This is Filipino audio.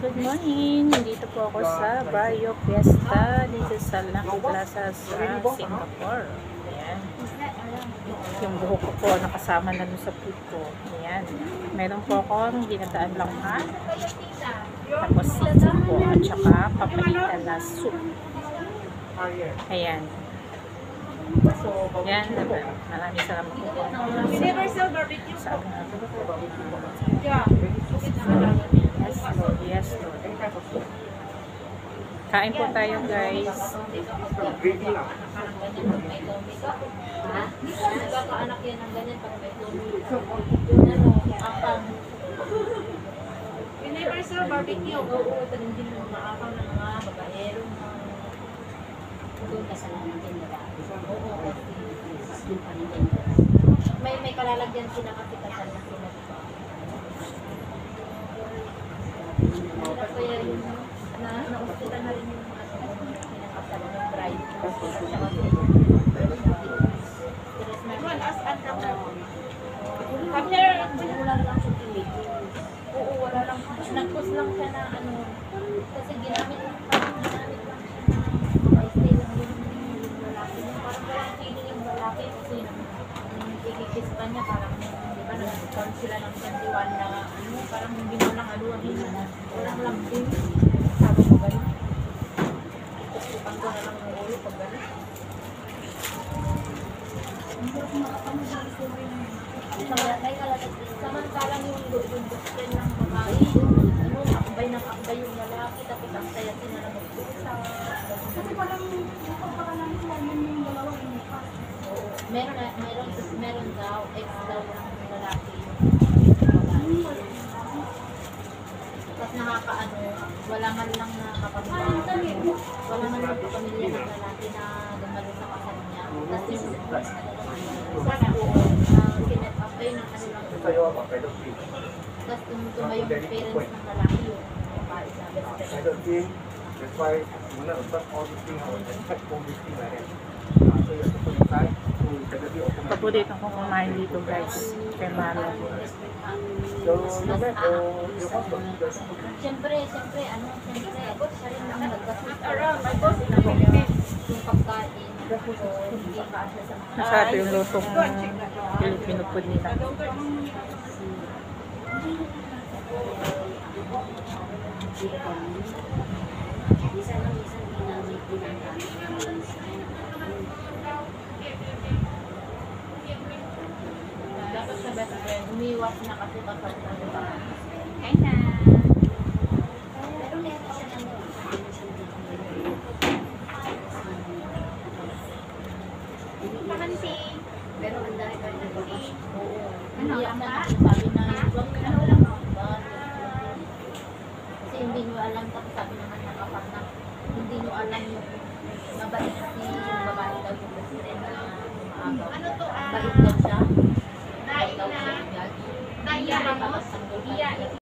good morning. Nandito po ako sa Barrio Fiesta dito sa Lucky Plaza sa Singapore. Ayan. Yung buhok ko po nakasama na dun sa food ko. Ayan. Meron po akong ginataan lang ha. Tapos sisig po at saka papalita na soup. Ayan. Yan, maraming salamat po. Universal barbecue. Sa akin na po. Yeah. Yes, Lord. Kain po tayo, guys. Nagkakaanak yan ng ganyan pag may Universal barbecue. Oo, tanin din ng mga akaw ng mga babaero. Doon kasalanan din nila. Oo, may kalalagyan sila kasi kasal na sila. Kaya yung na-hospital na rin yung pinakasal ng bride. Kami wala lang siya kilig. Oo, wala lang. Nag-post lang siya na ano, kasi ginamit lang siya na stay lang yung lalaki. Parang walang feeling yung lalaki kasi ikikis pa niya parang di ba nag-count sila ng 21 na ano, parang hindi mo lang ano, walang lambing. Sabi ko gano'n. Tapos upang ko na lang ng ulo pag gano'n. Samantalang yung gusto ng babae, ano, akbay ng akbay yung lalaki, tapos ang saya sila na magpusa. Kasi parang napapakalan mo yung dalawang inuka. Meron daw, ex daw ng lalaki. Tapos nakakaano, wala man lang nakapamilya. Wala man lang pamilya ng lalaki na dumalo sa kasal niya. Tapos sana po, kinet up kayo ng ano lang. Tapos tumayo yung parents ng lalaki yung babae sabi. That's why you want to observe all these things and check all these things like that. So you have to put inside to get a bit of Paborito kong kumain dito, guys. Kay Maro. So, no matter your husband, Siyempre, siya rin ang naggastos Around, my boss is yung pagkain. So, hindi pa siya sa mga Masarap yung lutong Filipino food nila. Minsan lang, minsan ginamit ginamit. dapat sa best friend, umiwas na kasi kapag ano ba. Kaya na. Pero meron siya ng Pakansin. pero ang dami pa rin Oo. Ano, Hindi apa? naman sabi na huwag ka na lang ba? Kasi hindi nyo alam, tapos sabi naman ng kapag na hindi nyo alam yung mabait si yung babae daw yung best friend na umaagaw. Ano to, Bait daw siya. Bait daw siya. Naiya, Tapos tanggol pa siya.